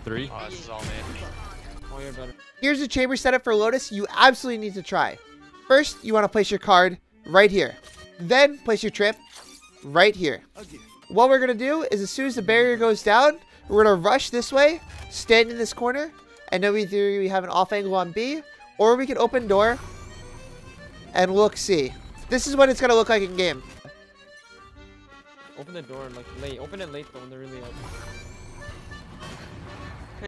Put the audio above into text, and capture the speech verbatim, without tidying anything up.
Get three. Oh, this is all me. Oh, you're better. Here's the chamber setup for Lotus you absolutely need to try. First, you want to place your card right here. Then, place your trip right here. What we're going to do is as soon as the barrier goes down, we're going to rush this way, stand in this corner, and then either we have an off angle on B, or we can open door and look C. This is what it's going to look like in game. Open the door like late. Open it late though when they're really up.